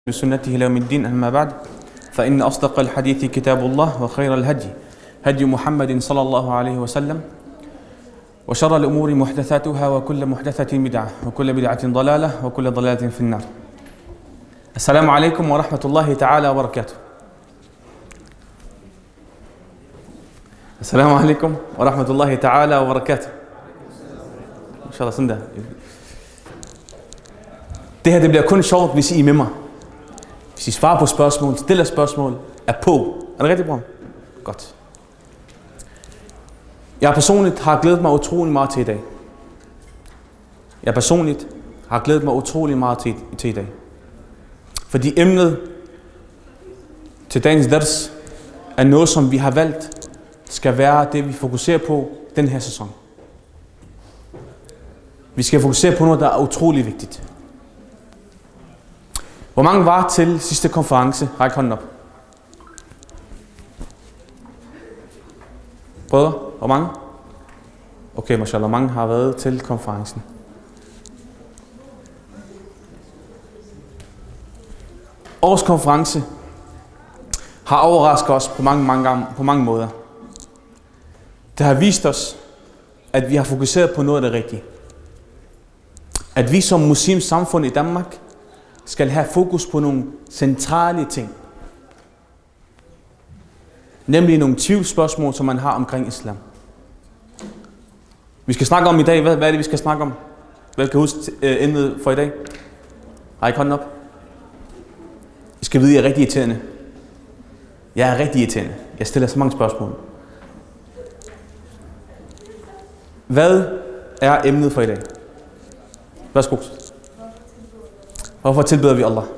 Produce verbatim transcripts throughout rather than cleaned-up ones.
بسنته إلى يوم الدين. أما بعد فإن أصدق الحديث كتاب الله وخير الهدي هدي محمد صلى الله عليه وسلم وشر الأمور محدثاتها وكل محدثة بدعة وكل بدعة ضلالة وكل ضلالة في النار. السلام عليكم ورحمة الله تعالى وبركاته. السلام عليكم ورحمة الله تعالى وبركاته. إن شاء الله sådan der. Det her det bliver kun sjovt, hvis I er med mig. Hvis I svarer på spørgsmål, stiller spørgsmål, er på. Er det rigtigt, bror? Godt. Jeg personligt har glædet mig utrolig meget til i dag. Jeg personligt har glædet mig utrolig meget til, til i dag. Fordi emnet til dagens ders er noget, som vi har valgt, skal være det, vi fokuserer på den her sæson. Vi skal fokusere på noget, der er utrolig vigtigt. Hvor mange var til sidste konference? Ræk hånden op. Brødre, hvor mange? Okay, mashallah, mange har været til konferencen. Årets konference har overrasket os på mange, mange, gange, på mange måder. Det har vist os, at vi har fokuseret på noget af det rigtige. At vi som muslims samfund i Danmark skal have fokus på nogle centrale ting. Nemlig nogle tvivlsspørgsmål, som man har omkring islam. Vi skal snakke om i dag, hvad, hvad er det, vi skal snakke om? Hvad kan huske øh, emnet for i dag? Har I hånden op? I skal vide, at jeg er rigtig irriterende. Jeg er rigtig irriterende. Jeg stiller så mange spørgsmål. Hvad er emnet for i dag? Værsgo. Hvorfor tilbeder vi Allah?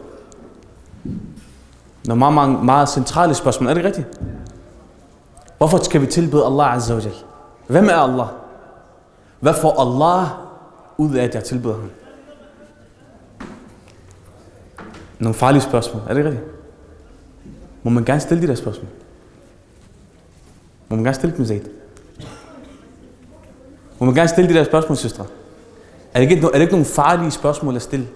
Når meget, meget, meget centrale spørgsmål. Er det rigtigt? Hvorfor skal vi tilbede Allah Azza wa Jal? Hvem er Allah? Hvad får Allah ud af, at jeg tilbeder ham? Nogle farlige spørgsmål. Er det rigtigt? Må man gerne stille de der spørgsmål? Må man gerne stille dem, Zaid? Må man gerne stille de der spørgsmål, søstre? Er det ikke, er det ikke nogle farlige spørgsmål at stille?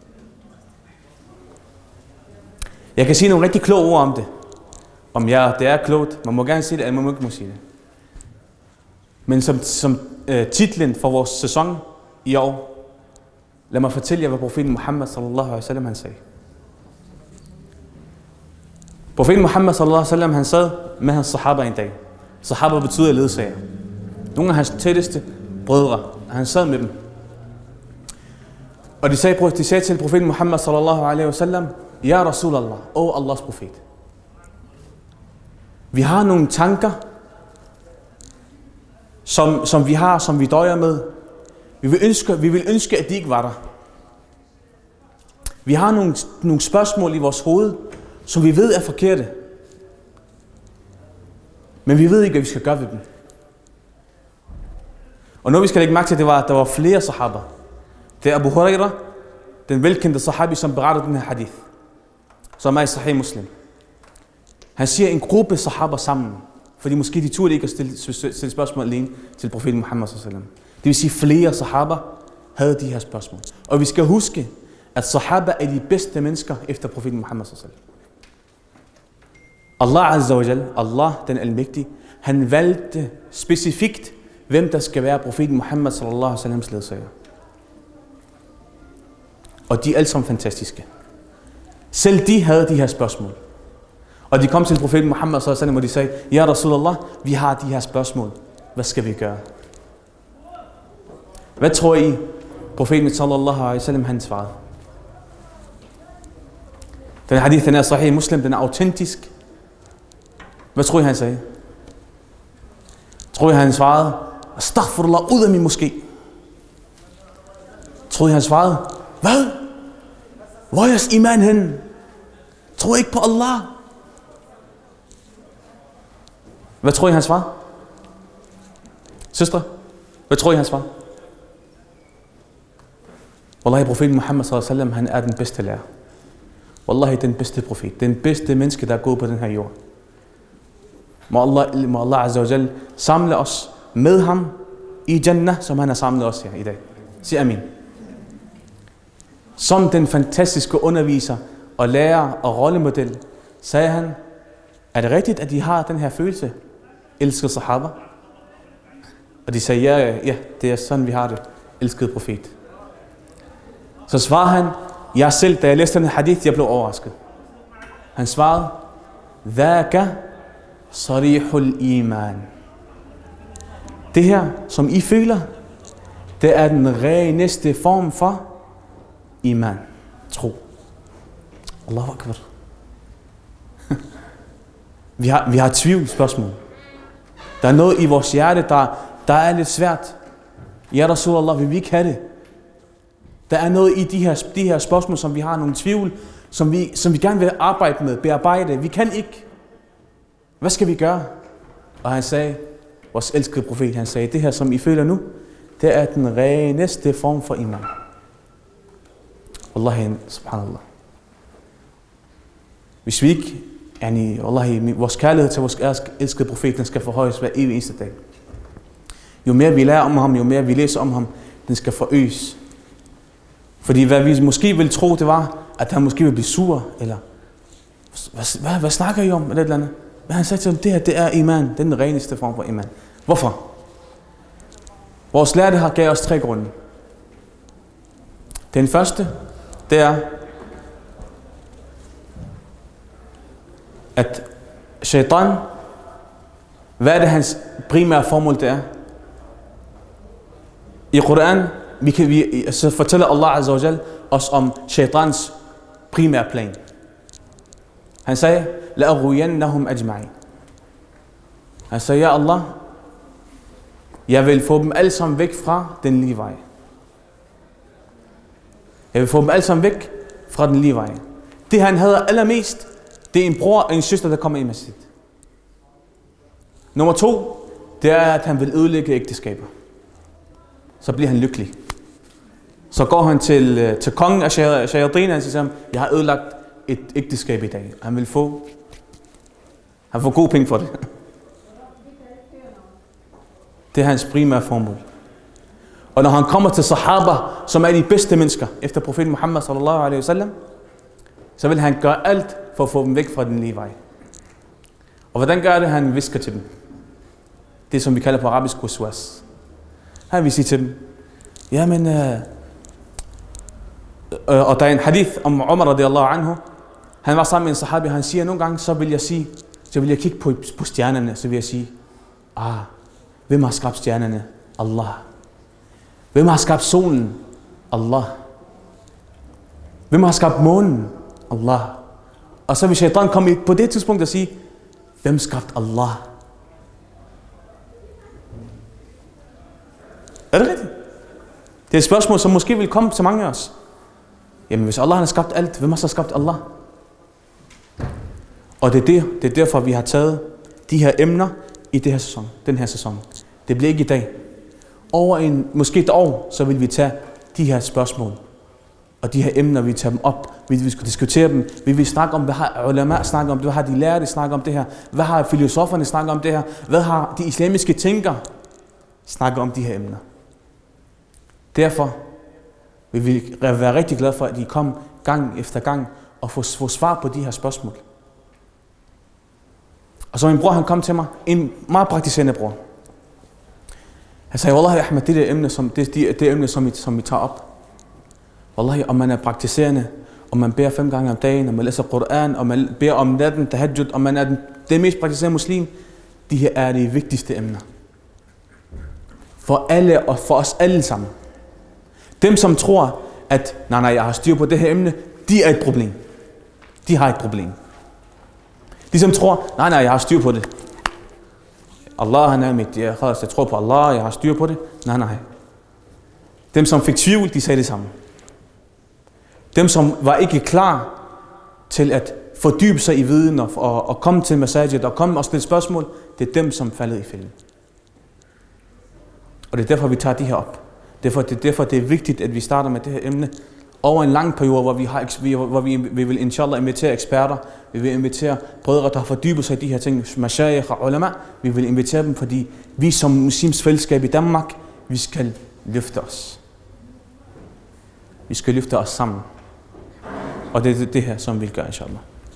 Jeg kan sige nogle rigtig kloge ord om det. Om ja, det er klogt. Man må gerne sige det, eller man må ikke må sige det. Men som, som uh, titlen for vores sæson i år, lad mig fortælle jer, hvad profeten Muhammad sallallahu alaihi wasallam han sagde. Profeten Muhammad sallallahu alaihi wasallam han sad med hans sahaba en dag. Sahaba betyder ledsager. Nogle af hans tætteste brødre. Han sad med dem. Og de sagde, de sagde til profeten Muhammad sallallahu alaihi wasallam: Ja Rasulallah, o Allahs profet. Vi har nogle tanker, som, som vi har, som vi døjer med. Vi vil, ønske, vi vil ønske, at de ikke var der. Vi har nogle, nogle spørgsmål i vores hoved, som vi ved er forkerte. Men vi ved ikke, hvad vi skal gøre ved dem. Og nu vi skal lægge mærke til, at det var, der var flere sahaba. Det er Abu Huraira, den velkendte sahabi, som beretter den her hadith, som er i Sahih Muslim. Han siger en gruppe sahaba sammen, fordi måske de turde ikke at stille, stille spørgsmål alene til profeten Muhammad sallallahu alaihi wasallam. Det vil sige, flere sahaba havde de her spørgsmål. Og vi skal huske, at sahaba er de bedste mennesker efter profeten Muhammad sallallahu alaihi wasallam. Allah Azza wa Jal, Allah den almægtige, han valgte specifikt, hvem der skal være profeten Muhammad sallallahu alaihi wasallams ledsager. Og de er alle sammen fantastiske. Selv de havde de her spørgsmål. Og de kom til profeten Muhammad sallallahu alaihi wasallam, og de sagde: Ja Rasulallah, vi har de her spørgsmål. Hvad skal vi gøre? Hvad tror I, profeten sallallahu alaihi wasallam han svarede? Den hadith, den er Sahih Muslim, den er autentisk. Hvad tror I, han sagde? Tror I, han svarede: Astaghfirullah, ud af min moské? Tror I, han svarede: Hvad? Hvor er jeres iman henne? Tror I ikke på Allah? Hvad tror I, han svarede? Søstre, hvad tror I, han svarede? Wallahi, profeten Muhammad sallallahu alaihi wasallam, han er den bedste lærer. Wallahi, den bedste profet. Den bedste menneske, der er gået på den her jord. Må Allah, må Allah Azza wa Jal samle os med ham i Jannah, som han har samlet os her i dag. Sig amin. Som den fantastiske underviser og lærer og rollemodel, sagde han, er det rigtigt, at de har den her følelse, elskede sahaba? Og de sagde, ja, ja, det er sådan, vi har det, elskede profet. Så svarede han, jeg selv, da jeg læste den her hadith, jeg blev overrasket. Han svarede, Dhaka sarihul iman. Det her, som I føler, det er den reneste form for iman, tro. Allahu akbar. vi, har, vi har tvivlsspørgsmål. Der er noget i vores hjerte, der, der er lidt svært. Ja, Rasulallah, vil vi ikke have det? Der er noget i de her, de her spørgsmål, som vi har nogle tvivl, som vi, som vi gerne vil arbejde med, bearbejde. Vi kan ikke. Hvad skal vi gøre? Og han sagde, vores elskede profet, han sagde, det her, som I føler nu, det er den reneste form for iman. Wallahi, subhanallah. Hvis vi ikke, yani, wallahi, vores kærlighed til vores elskede profet, den skal forhøjes hver evig eneste dag. Jo mere vi lærer om ham, jo mere vi læser om ham, den skal forøges. Fordi hvad vi måske ville tro, det var, at han måske ville blive sur, eller hvad, hvad, hvad snakker I om, eller et eller andet? Men han sagde til dem, det her, det er iman, det er den reneste form for iman. Hvorfor? Vores lærte har gav os tre grunde. Den første, det er, at shaitan, hvad er det hans primære formål det er? I Koran, vi kan, vi, så fortæller Allah Azza wa Jal os om shaitans primære plan. Han sagde, لَأَغْوِيَنَّهُمْ أَجْمَعِينَ. Han sagde, ja Allah, jeg vil få dem alle sammen væk fra den lige vej. Jeg vil få dem alle sammen væk fra den lige vej. Det han hader allermest, det er en bror og en søster, der kommer i masjid. Nummer to, det er, at han vil ødelægge ægteskaber. Så bliver han lykkelig. Så går han til, til kongen af shayatin, og siger, jeg har ødelagt et ægteskab i dag. Han vil få, han får gode penge for det. Det er hans primære formål. Og når han kommer til sahaba, som er de bedste mennesker, efter profeten Muhammad sallallahu alaihi wasallam, så vil han gøre alt for at få dem væk fra den lige vej. Og hvordan gør det? Han visker til dem. Det som vi kalder på arabisk waswas. Han vil sige til dem, jamen, øh, øh, og der er en hadith om Umar radiyallahu anhu. Han var sammen med en sahabi, han siger, nogle gange, så vil jeg sige, så vil jeg kigge på, på stjernerne, så vil jeg sige, ah, hvem har skabt stjernerne? Allah. Hvem har skabt solen? Allah. Hvem har skabt månen? Allah. Og så vil shaitan komme på det tidspunkt og sige, hvem skabt Allah? Er det rigtigt? Det er et spørgsmål, som måske vil komme til mange af os. Jamen, hvis Allah har skabt alt, hvem har så skabt Allah? Og det er, det, det er derfor, vi har taget de her emner i det her sæson, den her sæson. Det bliver ikke i dag. Over en, måske et år, så vil vi tage de her spørgsmål. Og de her emner, vi tager dem op. Vi vil diskutere dem. Vi vil snakke om, hvad har ulama snakket om, hvad har de lærte snakket om det her? Hvad har filosoferne snakket om det her? Hvad har de islamiske tænkere snakket om de her emner? Derfor vil vi være rigtig glade for, at I kom gang efter gang og få, få svar på de her spørgsmål. Og så min bror, han kom til mig, en meget praktiserende bror. Han sagde, Wallahi Ahmed, det er emne, som, det, det, det emne, som vi, som vi tager op. Wallahi, om man er praktiserende, om man beder fem gange om dagen, om man læser Koran, om man beder om natten, tahajjud, om man er den, den mest praktiserende muslim, de her er de vigtigste emner. For alle og for os alle sammen. Dem, som tror, at nej, nej, jeg har styr på det her emne, de er et problem. De har et problem. De, som tror, nej, nej, jeg har styr på det. Allah, han er mit, jeg, jeg tror på Allah, jeg har styr på det. Nej, nej. Dem, som fik tvivl, de sagde det samme. Dem, som var ikke klar til at fordybe sig i viden og, og, og komme til massaget og komme og stille spørgsmål, det er dem, som faldet i fælden. Og det er derfor, vi tager de her op. Derfor, det er derfor, det er vigtigt, at vi starter med det her emne over en lang periode, hvor vi, har, hvor vi, vi vil inshallah invitere eksperter, vi vil invitere brødre, der har fordybet sig i de her ting, mashayikh og ulama, vi vil invitere dem, fordi vi som muslims fællesskab i Danmark, vi skal løfte os. Vi skal løfte os sammen. Og det er det her, som vi gør, inshallah.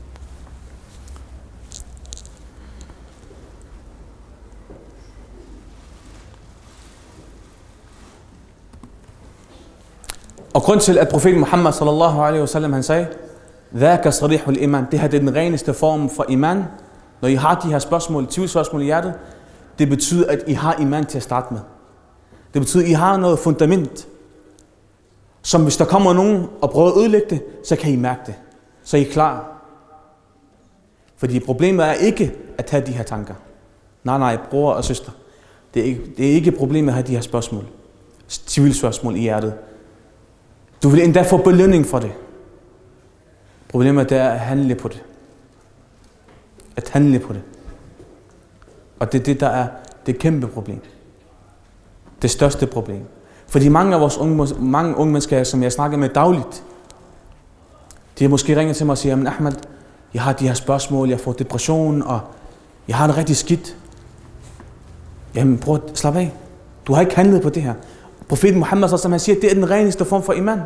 Og grund til, at profeten Muhammad sallallahu alaihi wasallam han sagde, "Dhaka sarihul iman", det her det er den reneste form for iman. Når I har de her spørgsmål, tvivlsspørgsmål i hjertet, det betyder, at I har iman til at starte med. Det betyder, at I har noget fundament, som hvis der kommer nogen og prøver at ødelægge det, så kan I mærke det. Så er I klar. Fordi problemet er ikke at have de her tanker. Nej, nej, bror og søster. Det er ikke, det er ikke problemet at have de her spørgsmål. Tvivlsspørgsmål i hjertet. Du vil endda få belønning for det. Problemet er at handle på det. At handle på det. Og det er det, der er det kæmpe problem. Det største problem. Fordi mange af vores unge, mange unge mennesker, som jeg snakker med dagligt, de har måske ringet til mig og siger, men Ahmed, jeg har de her spørgsmål, jeg får depression, og jeg har det rigtig skidt. Jamen bror, slap af. Du har ikke handlet på det her. Profeten Muhammad, som han siger, det er den reneste form for iman.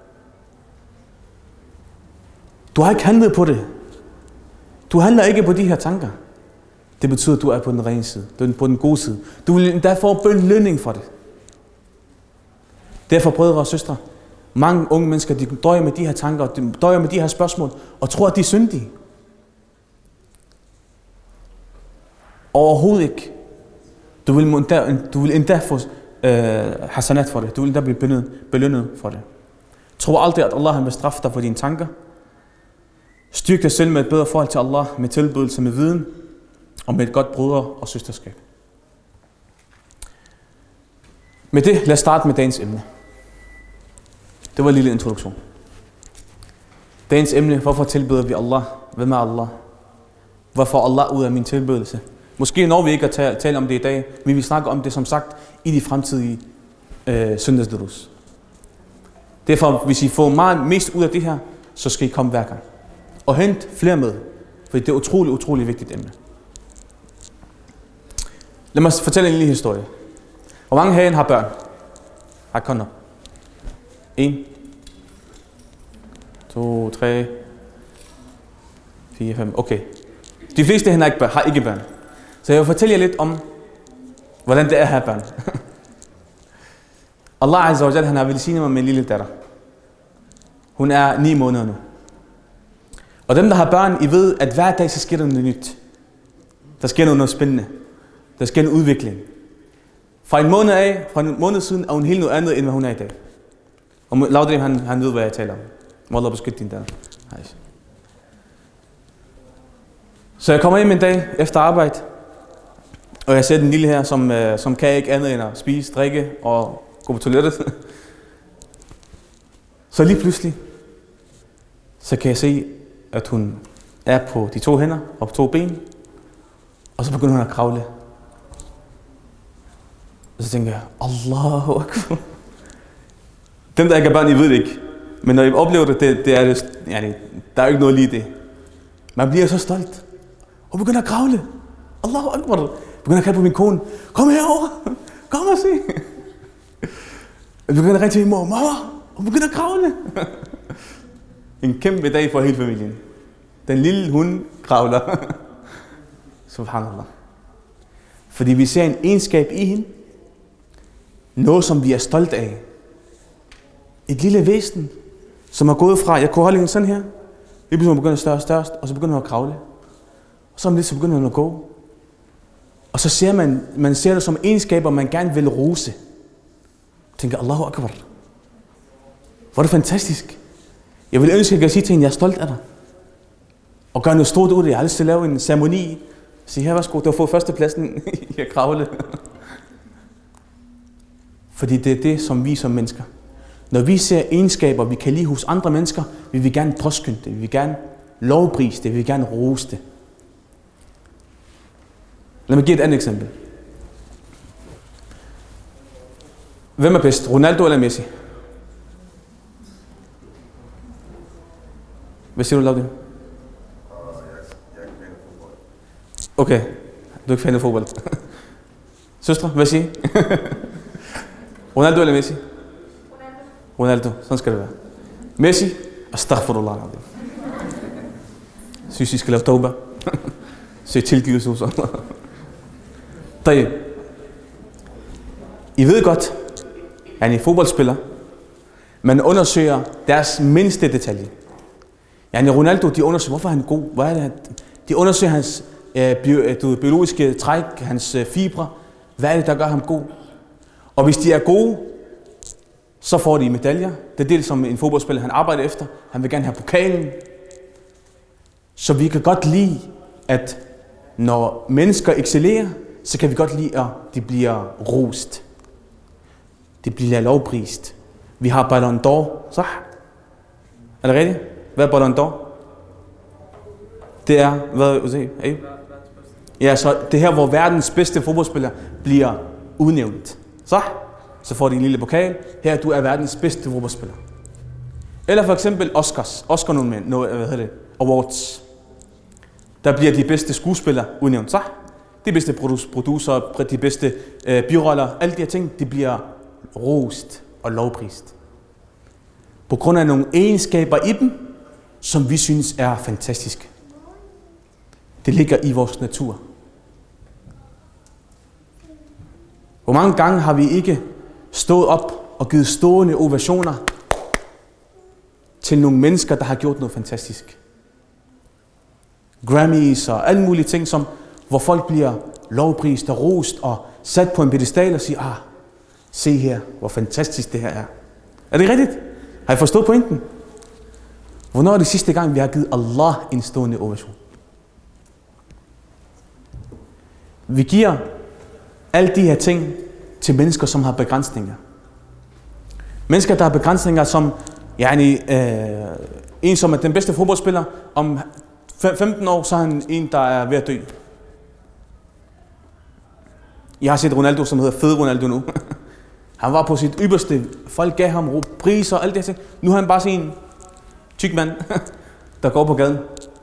Du har ikke handlet på det. Du handler ikke på de her tanker. Det betyder, at du er på den rene side. Du er på den gode side. Du vil endda få belønning for det. Derfor, brødre og søstre, mange unge mennesker, de døjer med de her tanker, de døjer med de her spørgsmål, og tror, at de er syndige. Overhovedet ikke. Du vil endda, du vil endda få øh, hasanat for det. Du vil endda blive belønnet, belønnet for det. Tro aldrig, at Allah vil straffe dig for dine tanker. Styrk dig selv med et bedre forhold til Allah, med tilbedelse, med viden, og med et godt brødre- og søsterskab. Med det, lad os starte med dagens emne. Det var en lille introduktion. Dagens emne, hvorfor tilbeder vi Allah? Hvem er Allah? Hvorfor Allah ud af min tilbedelse? Måske når vi ikke at tale, tale om det i dag, men vi snakker om det som sagt i de fremtidige øh, søndagsdurus. Derfor, hvis I får meget mest ud af det her, så skal I komme hver gang. Og hent flere med, for det er et utroligt, utroligt vigtigt emne. Lad mig fortælle en lille historie. Hvor mange herinde har børn? Har kunder? En, to, tre, fire, fem. Okay. De fleste herinde har ikke børn. Har ikke børn. Så jeg vil fortælle jer lidt om, hvordan det er at have børn. Allah Azza wa Jal, han har velsignet mig med en lille datter. Hun er ni måneder nu. Og dem, der har børn, I ved, at hver dag så sker der noget nyt. Der sker noget, noget spændende. Der sker en udvikling. Fra en måned af, fra en måned siden, er hun helt noget andet, end hvad hun er i dag. Og Laudrim, han, han ved, hvad jeg taler om. Må Allah beskytte din datter. Hej. Så jeg kommer hjem en dag efter arbejde, og jeg ser den lille her, som, øh, som kan ikke andet end at spise, drikke og gå på toilettet. Så lige pludselig, så kan jeg se, at hun er på de to hænder og på to ben, og så begynder hun at kravle. Og så tænker jeg, Allahu Akbar. Dem, der ikke er børn, I ved det ikke. Men når I oplever det, det, det er det, ja, det, der er jo ikke noget lige det. Man bliver så stolt. Og begynder at kravle. Allahu Akbar. Begynder at kalde på min kone. Kom herover. Kom og se. Jeg begynder at ringe til min mor. Mama, hun begynder at kravle. En kæmpe dag for hele familien. Den lille hund kravler. Subhanallah. Fordi vi ser en egenskab i hende. Noget, som vi er stolt af. Et lille væsen, som er gået fra, jeg kunne holde hende sådan her. Lige pludselig hun begynder større og størst, og så begynder hun at kravle. Og så om lidt, så begynder hun at gå. Og så ser man, man ser det som egenskaber, man gerne vil rose. Tænker, Allahu Akbar. Hvor er det fantastisk. Jeg vil ønske, at jeg kan sige til hende, jeg er stolt af dig. Og gøre noget stort ud af det. Jeg har lyst til at lave en ceremoni. Sige, her værsgo, du har fået førstepladsen i at kravle. Fordi det er det, som vi som mennesker. Når vi ser egenskaber, vi kan lide hos andre mennesker, vil vi gerne påskynde det, vi vil gerne lovprise det, vi vil gerne rose det. Lad mig give et andet eksempel. Hvem er bedst, Ronaldo eller Messi? Hvad siger du, Laudrim? Okay, du er ikke fan af fodbold. Søstre, hvad siger I? Ronaldo eller Messi? Ronaldo, sådan skal det være. Messi, Astaghfirullah. Synes I skal lave tauba? Søg tilgivelse hos Allah. I ved godt, at en fodboldspiller, man undersøger deres mindste detalje. Yani Ronaldo, de undersøger, hvorfor er han god? Hvad er det? De undersøger hans øh, bio, biologiske træk, hans øh, fibre. Hvad er det, der gør ham god? Og hvis de er gode, så får de medaljer. Det er det, som en fodboldspiller han arbejder efter. Han vil gerne have pokalen. Så vi kan godt lide, at når mennesker excellerer, så kan vi godt lide, at de bliver rost. De bliver lovprist. Vi har Ballon d'Or, så? Er det rigtigt? Hvad er Ballon d'Or? Det er, hvad se, hey? Ja, så det her, hvor verdens bedste fodboldspiller bliver udnævnt. Så? Så får de en lille pokal. Her, du er verdens bedste fodboldspiller. Eller for eksempel Oscars. Oscar nogle, no, hvad hedder det? Awards. Der bliver de bedste skuespillere udnævnt. Så? De bedste producer, de bedste øh, biroller, alle de her ting, de bliver rost og lovprist. På grund af nogle egenskaber i dem, som vi synes er fantastiske. Det ligger i vores natur. Hvor mange gange har vi ikke stået op og givet stående ovationer til nogle mennesker, der har gjort noget fantastisk? Grammys og alle mulige ting, som, hvor folk bliver lovprist og rost og sat på en pedestal og siger, ah, se her, hvor fantastisk det her er. Er det rigtigt? Har I forstået pointen? Hvornår er det sidste gang, vi har givet Allah en stående ovation? Vi giver alle de her ting til mennesker, som har begrænsninger. Mennesker, der har begrænsninger, som yani, øh, en, som er den bedste fodboldspiller, om femten år, så er han en, der er ved at dø. Jeg har set Ronaldo, som hedder Fed Ronaldo nu. Han var på sit ypperste. Folk gav ham priser og alt det her ting. Nu er han bare sådan en tyk mand, der går på gaden.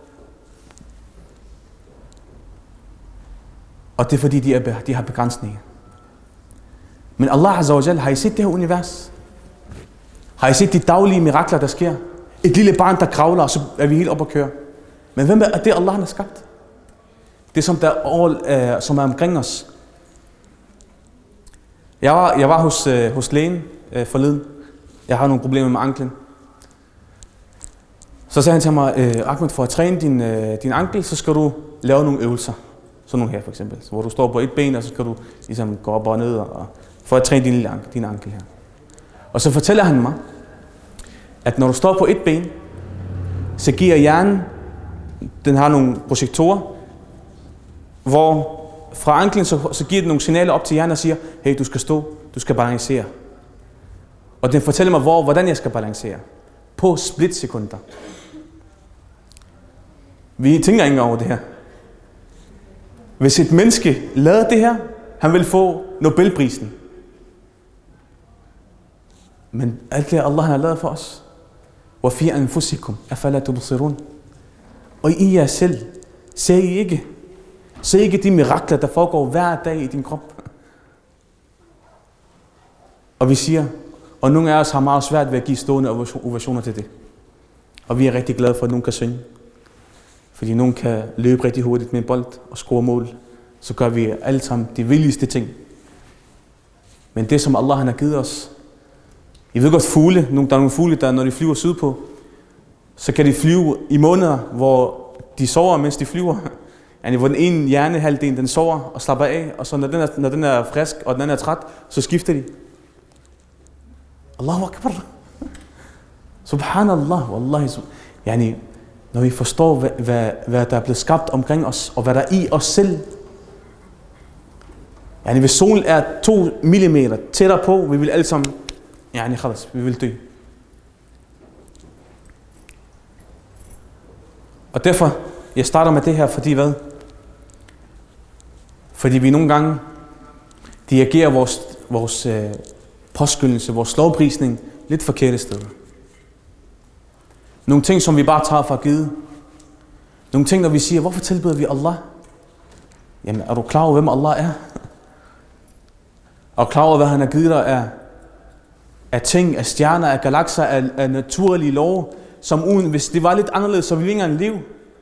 Og det er fordi, de, er, de har begrænsninger. Men Allah Azza wa Jal, har I set det her univers? Har I set de daglige mirakler, der sker? Et lille barn, der kravler, og så er vi helt oppe at køre. Men hvem er det, Allah har skabt? Det som, der all, øh, som er omkring os. Jeg var, jeg var hos, øh, hos lægen øh, forleden. Jeg har nogle problemer med anklen. Så sagde han til mig, øh, Ahmed, for at træne din, øh, din ankel, så skal du lave nogle øvelser. Sådan nogle her for eksempel, hvor du står på et ben, og så skal du ligesom gå op og ned, og, for at træne din, lille ankel, din ankel her. Og så fortæller han mig, at når du står på et ben, så giver hjernen, den har nogle projektorer, hvor fra anklen, så, så giver den nogle signaler op til hjernen og siger, hey, du skal stå, du skal balancere. Og den fortæller mig, hvor, hvordan jeg skal balancere. På splitsekunder. Vi tænker ikke over det her. Hvis et menneske lavede det her, han vil få Nobelprisen. Men alt det, Allah har lavet for os. وَفِي أَنفُسِكُمْ أَفَلَا تُبْصِرُونَ. Og i jer selv, ser I ikke? Ser I ikke de mirakler, der foregår hver dag i din krop? Og vi siger, og nogle af os har meget svært ved at give stående ovationer til det. Og vi er rigtig glade for, at nogen kan synge. Fordi nogen kan løbe rigtig hurtigt med en bold og score mål. Så gør vi alle sammen de vildeste ting. Men det, som Allah har givet os. I ved godt fugle. Der er nogle fugle, der når de flyver sydpå, så kan de flyve i måneder, hvor de sover, mens de flyver. Yani, hvor den ene hjernehalvdel, den sover og slapper af. Og så når den er, når den er frisk, og den anden er træt, så skifter de. Allahu Akbar. Subhanallah. Wallahi. Yani, når vi forstår, hvad, hvad, hvad der er blevet skabt omkring os, og hvad der er i os selv. Yani, hvis solen er to millimeter tættere på, vi vil alle sammen, yani, khalas, vi vil dø. Og derfor, jeg starter med det her, fordi hvad? Fordi vi nogle gange dirigerer vores, vores øh, påskyndelse, vores lovprisning lidt forkerte steder. Nogle ting, som vi bare tager for givet. Nogle ting, når vi siger, hvorfor tilbeder vi Allah? Jamen, er du klar over, hvem Allah er? Er du klar over, hvad han har givet dig af, af ting, af stjerner, af galakser, af, af naturlige love, som uden, hvis det var lidt anderledes, så ville vi ikke engang leve.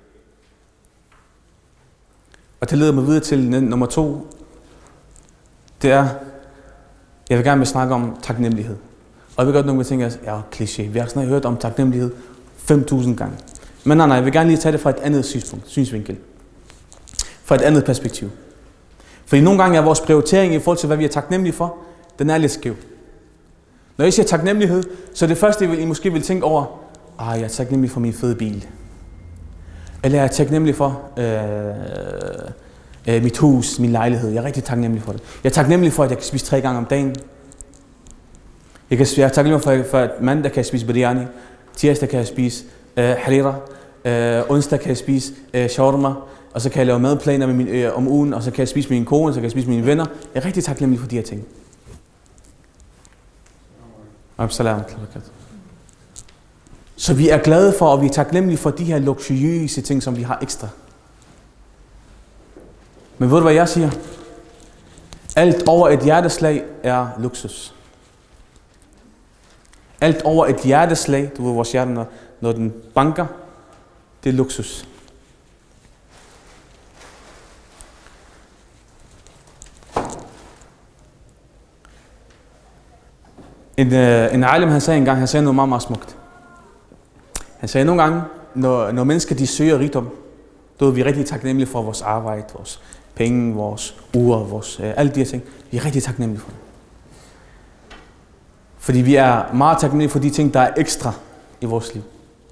Og det leder mig videre til nummer to. Det er, jeg vil gerne vil snakke om taknemmelighed. Og jeg ved godt, nogle vil tænke, ja, kliché, vi har snart hørt om taknemmelighed fem tusind gange. Men nej, nej, jeg vil gerne lige tage det fra et andet synspunkt, synsvinkel. Fra et andet perspektiv. Fordi nogle gange er vores prioritering i forhold til, hvad vi er taknemmelige for, den er lidt skæv. Når jeg siger taknemmelighed, så er det første, I måske vil tænke over, ah, jeg er taknemmelig for min fede bil. Eller jeg er taknemmelig for øh, øh, mit hus, min lejlighed. Jeg er rigtig taknemmelig for det. Jeg er taknemmelig for, at jeg kan spise tre gange om dagen. Jeg, kan, jeg er taknemmelig for, for at mandag kan jeg spise biryani. Tirsdag kan jeg spise øh, harira. Øh, onsdag kan jeg spise øh, shawarma. Og så kan jeg lave madplaner med min, øh, om ugen. Og så kan jeg spise med min kone, og så kan jeg spise med mine venner. Jeg er rigtig taknemmelig for de her ting. Så vi er glade for, og vi er taknemmelige for de her luksuriøse ting, som vi har ekstra. Men ved du, hvad jeg siger? Alt over et hjerteslag er luksus. Alt over et hjerteslag, du ved vores hjerte, når, når den banker, det er luksus. En, øh, en alim, han sagde engang, han sagde noget meget, meget smukt. Han sagde nogle gange, når, når mennesker de søger rigdom, så er vi rigtig taknemmelige for vores arbejde, vores penge, vores uger, vores, øh, alle de her ting. Vi er rigtig taknemmelige for det. Fordi vi er meget taknemmelige for de ting, der er ekstra i vores liv.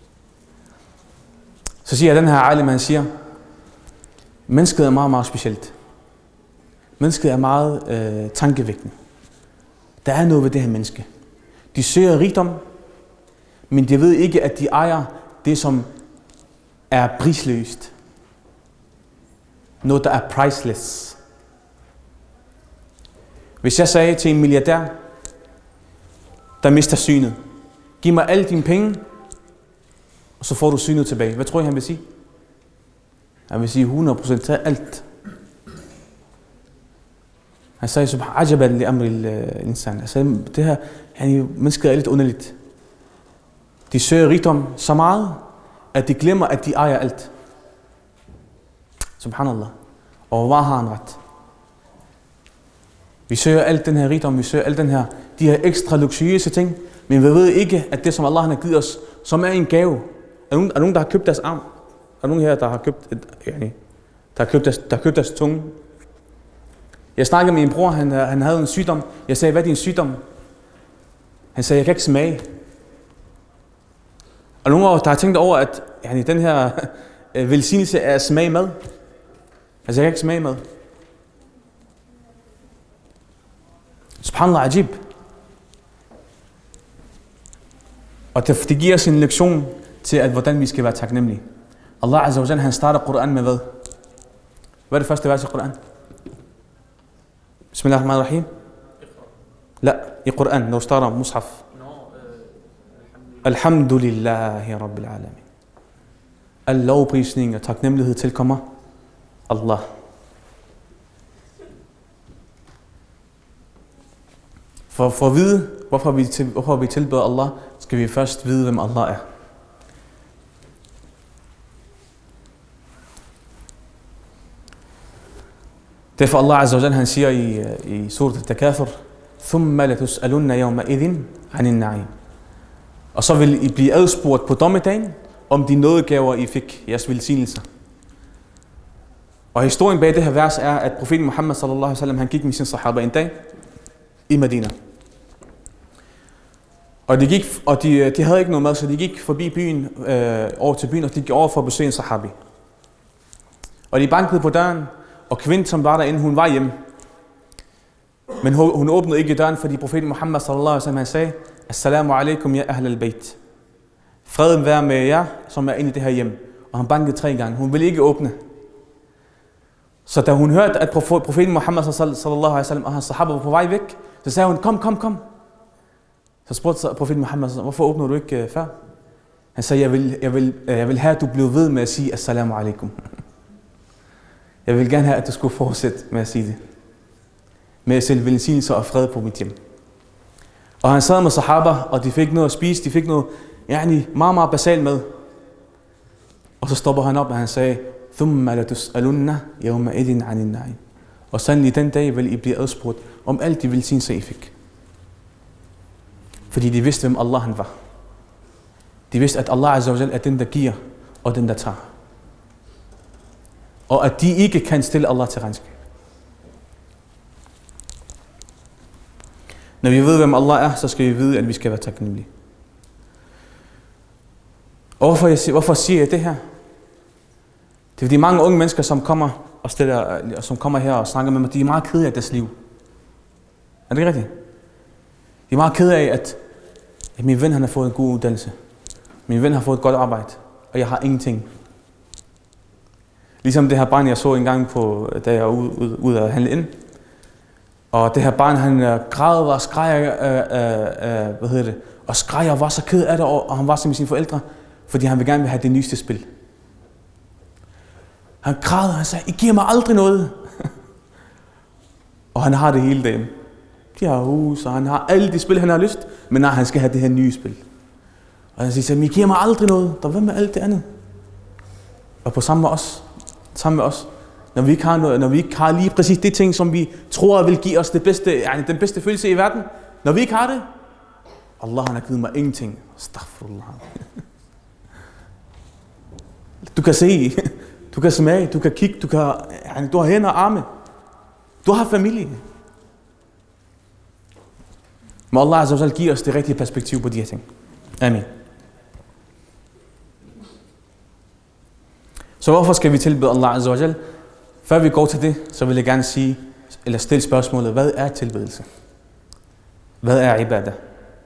Så siger den her alim, han siger, mennesket er meget, meget specielt. Mennesket er meget øh, tankevækkende. Der er noget ved det her menneske. De søger rigdom, men de ved ikke, at de ejer det, som er prisløst. Noget, der er priceless. Hvis jeg sagde til en milliardær, der mister synet, giv mig alle dine penge, og så får du synet tilbage. Hvad tror I, han vil sige? Han vil sige hundrede procent tag alt. Han sagde, subhanallahi li amri al-insan. Han sagde, det her, han mennesket er lidt underligt. De søger rigdom så meget, at de glemmer, at de ejer alt. Subhanallah. Og hvor har han ret? Vi søger alt den her rigdom, vi søger alt den her, de her ekstra luksuriøse ting, men vi ved ikke, at det, som Allah har givet os, som er en gave. Er der nogen, er der, nogen, der har købt deres arm? Er der nogen her, der har købt, et, yani, der har købt, deres, der har købt deres tunge? Jeg snakkede med min bror, han, han havde en sygdom. Jeg sagde, hvad er din sygdom? Han sagde, jeg kan ikke smage. Og nogle af os, der har tænkt over, at yani, den her velsignelse er at smage mad. Altså, jeg kan ikke smage mad. Subhanallah, ajib. Og det, det giver os en lektion til, at hvordan vi skal være taknemmelige. Allah Azza wa Jalla, han starter Koran med hvad? Hvad er det første vers i Koran? Bismillahirrahmanirrahim. La, i Koran, når du starter mushaf. Alhamdulillahi Rabbil Alamin. Al lovprisning og taknemmelighed tilkommer Allah. For, for at vide, hvorfor vi, til, hvorfor vi tilbeder Allah, skal vi først vide, hvem Allah er. Derfor Allah Azza wa Jalla, han siger i, i surat al-Takathur, ثُمَّ لَتُسْأَلُنَّ يَوْمَئِذٍ عَنِ النَّعِيمِ. Og så vil I blive adspurgt på dommedagen, om de nådegaver, I fik, jeres velsignelser. Og historien bag det her vers er, at profeten Muhammad sallallahu alaihi wasallam, han gik med sin sahaba en dag i Medina. Og de gik, og de, de havde ikke noget mad, så de gik forbi byen, øh, over til byen, og de gik over for at besøge en sahabi. Og de bankede på døren, og kvinden, som var derinde, hun var hjemme. Men hun, hun åbnede ikke døren, fordi profeten Muhammad sallallahu alaihi wasallam, han sagde, Assalamu alaikum ya ahl al-bayt. Freden være med jer, som er inde i det her hjem. Og han bankede tre gange. Hun ville ikke åbne. Så da hun hørte, at profeten Muhammad sallallahu alaihi wasallam og hans sahaba var på vej væk, så sagde hun, kom, kom, kom. Så spurgte profeten Muhammad, hvorfor åbner du ikke før? Han sagde, jeg vil, jeg vil, jeg vil have, at du bliver ved med at sige assalamu alaikum. Jeg vil gerne have, at du skulle fortsætte med at sige det. Med at sende velsignelse og fred på mit hjem. Og han sad med sahaba, og de fik noget at spise, de fik noget Yani meget, meget basalt med. Og så stopper han op, og han sagde, ثُمَّ لَتُسْأَلُنَّ يَوْمَ إِذٍ عَنِ النَّعِيمِ. Og sandelig den dag vil I blive adspurgt om alt de velsignelser I fik. Fordi de vidste, hvem Allah han var. De vidste, at Allah Azza wa Jal er den, der giver, og den, der tager. Og at de ikke kan stille Allah til regnskab. Når vi ved, hvem Allah er, så skal vi vide, at vi skal være taknemmelige. Og hvorfor, jeg, hvorfor siger jeg det her? Det er fordi mange unge mennesker, som kommer, og stiller, som kommer her og snakker med mig, de er meget kede af deres liv. Er det ikke rigtigt? De er meget kede af, at, at min ven han har fået en god uddannelse. Min ven har fået et godt arbejde, og jeg har ingenting. Ligesom det her barn, jeg så en gang, på, da jeg var ude, ude, ude at handle ind. Og det her barn, han græd og skreg, øh, øh, øh, hvad hedder det, og skreg og var så ked af det, og han var sammen med sine forældre, fordi han vil gerne vil have det nyeste spil. Han græd, og han sagde, I giver mig aldrig noget. Og han har det hele dagen. De har hus, og han har alle de spil, han har lyst, men nej, han skal have det her nye spil. Og han siger, I giver mig aldrig noget, der hvad med alt det andet? Og på samme med os, sammen med os, når vi ikke har noget, når vi ikke har lige præcis det ting, som vi tror vil give os det bedste, yani den bedste følelse i verden, når vi ikke har det, Allah han har givet mig ingenting. Astaghfirullah. Du kan se, du kan smage, du kan kigge, du kan, yani, du har hænder og arme, du har familie. Må Allah Azza wa Jal give os det rigtige perspektiv på de her ting. Amen. Så hvorfor skal vi tilbede Allah Azza wa Jal? Før vi går til det, så vil jeg gerne sige, eller stille spørgsmålet, hvad er tilbedelse? Hvad er ibadah?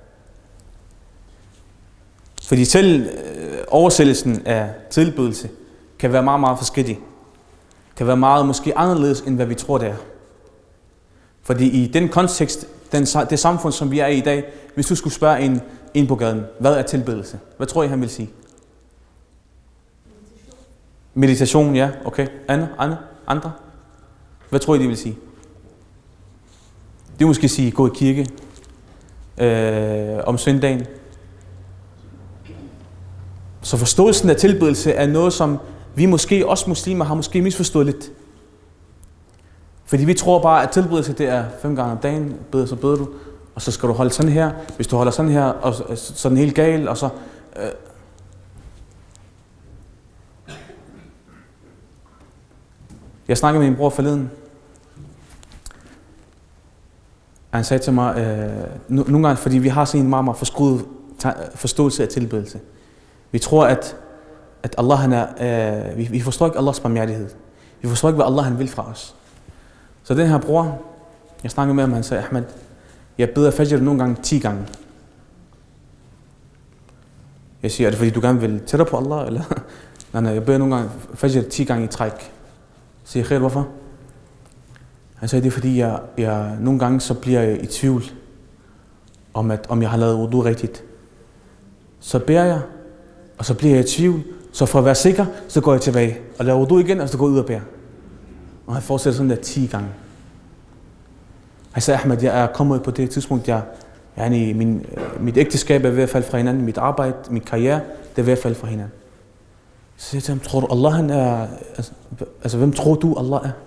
Fordi selv øh, oversættelsen af tilbedelse kan være meget, meget forskellig. Kan være meget måske anderledes, end hvad vi tror det er. Fordi i den kontekst, den, det samfund, som vi er i i dag, hvis du skulle spørge en, en på gaden, hvad er tilbedelse? Hvad tror I, han vil sige? Meditation, ja, okay. Andre, andre, andre? Hvad tror I, de vil sige? De vil måske sige, gå i kirke øh, om søndagen. Så forståelsen af tilbedelse er noget, som vi måske, også muslimer, har måske misforstået lidt. Fordi vi tror bare, at tilbedelse det er fem gange om dagen, beder så beder du, og så skal du holde sådan her. Hvis du holder sådan her, og så er den helt gal, og så... Øh, Jeg snakkede med min bror forleden. Han sagde til mig, øh, nogle gange, fordi vi har sådan en meget, meget forskruet forståelse af tilbedelse. Vi tror, at, at Allah han er, øh, vi, vi forstår ikke Allahs barmhjertighed. Vi forstår ikke, hvad Allah han vil fra os. Så den her bror, jeg snakkede med ham, han sagde, Ahmed, jeg beder fajr nogle gange ti gange. Jeg siger, er det fordi du gerne vil tættere på Allah? Eller? Nej, nej, jeg beder nogle gange fajr ti gange i træk. Så siger jeg, hvorfor? Han sagde, det er fordi, jeg, jeg, nogle gange så bliver jeg i tvivl, om, at, om jeg har lavet wudu rigtigt. Så beder jeg, og så bliver jeg i tvivl, så for at være sikker, så går jeg tilbage og laver wudu igen, og så går jeg ud og beder. Og han fortsætter sådan der ti gange. Han sagde, Ahmed, jeg er kommet på det tidspunkt, jeg, jeg min, mit ægteskab er ved at falde fra hinanden, mit arbejde, min karriere, det er ved at falde fra hinanden. Så siger jeg til ham, tror du Allah han er, altså, altså hvem tror du Allah er?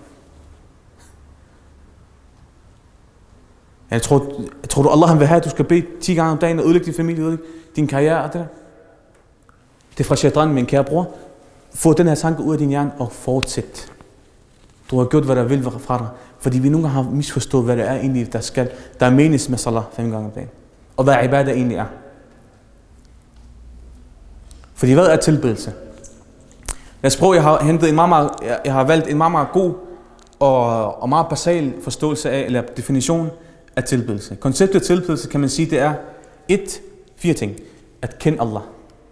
Jeg tror, tror du Allah han vil have, at du skal bede ti gange om dagen og ødelægge din familie, ødelægge din karriere og det der? Det er fra shaitan, min kære bror. Få den her tanke ud af din hjerne og fortsæt. Du har gjort, hvad der vil fra dig. Fordi vi nogle gange har misforstået, hvad det er egentlig, der skal, der er menes med salat fem gange om dagen. Og hvad ibadah egentlig er. Fordi hvad er tilbedelse? Lad os prøve, jeg har hentet en meget, meget, jeg har valgt en meget, meget god og, og meget basal forståelse af, eller definition af tilbedelse. Konceptet af tilbedelse kan man sige, det er et, fire ting. At kende Allah.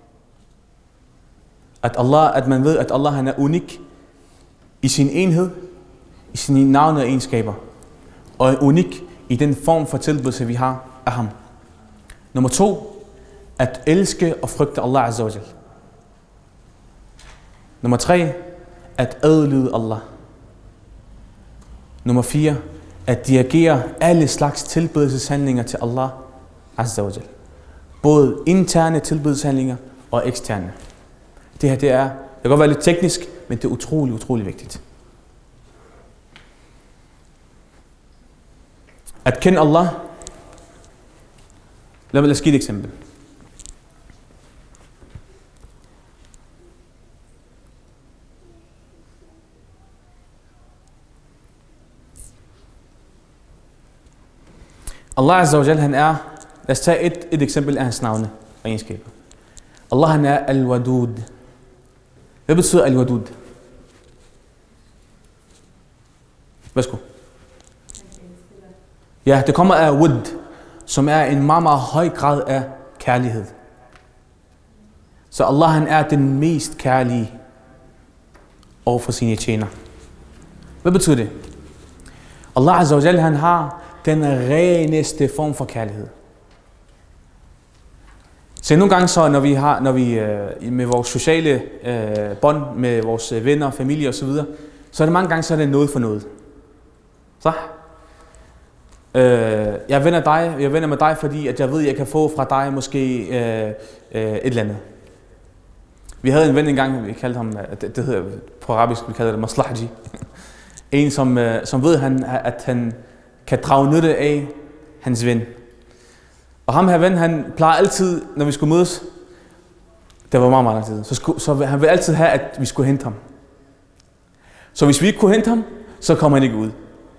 At Allah, at man ved, at Allah han er unik i sin enhed, i sine navne og egenskaber, og er unik i den form for tilbedelse, vi har af ham. Nummer to, at elske og frygte Allah Azza wa Jal. Nummer tre, at adlyde Allah. Nummer fire, at dirigere alle slags tilbedelseshandlinger til Allah Azza wa Jal. Både interne tilbedshandlinger og eksterne. Det her, det er, det kan godt være lidt teknisk, men det er utrolig, utrolig vigtigt. At kende Allah. Lad mig lade give et eksempel. Allah Azza wa Jal, han er, lad os tage et, et eksempel af hans navne og egenskaber. Allah, han er Al-Wadud. Hvad betyder Al-Wadud? Værsgo. Ja, det kommer af wud, som er en meget, meget høj grad af kærlighed. Så Allah, han er den mest kærlige over for sine tjener. Hvad betyder det? Allah Azza wa Jal, han har den reneste form for kærlighed. Så nogle gange så, når vi har, når vi øh, med vores sociale øh, bånd, med vores venner, familie og så videre, så er det mange gange så er det noget for noget. Så? Øh, jeg vender dig, jeg vender med dig, fordi at jeg ved, at jeg kan få fra dig måske øh, øh, et eller andet. Vi havde en ven engang, vi kaldte ham, det, det hedder på arabisk, vi kalder det maslahji. En som, øh, som ved, han, at han kan drage nytte af hans ven. Og ham her ven, han plejer altid, når vi skulle mødes, det var meget, meget lang tid, så, skulle, så han ville altid have, at vi skulle hente ham. Så hvis vi ikke kunne hente ham, så kom han ikke ud.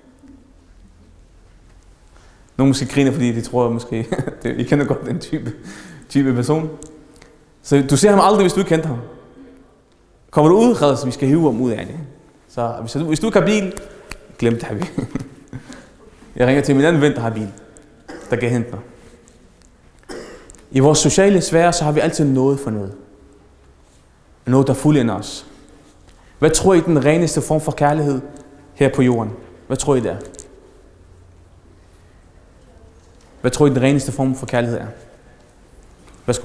Nogle måske griner, fordi de tror måske, I kender godt den type, type person. Så du ser ham aldrig, hvis du ikke kender ham. Kommer du ud, så vi skal hive ham ud af det. Så hvis du, hvis du ikke har bil, glem det, Habi. Jeg ringer til min anden ven, der har bil, der kan hente mig. I vores sociale sfære, så har vi altid noget for noget. Noget, der fuldender os. Hvad tror I den reneste form for kærlighed her på jorden? Hvad tror I det er? Hvad tror I den reneste form for kærlighed er? Værsgo.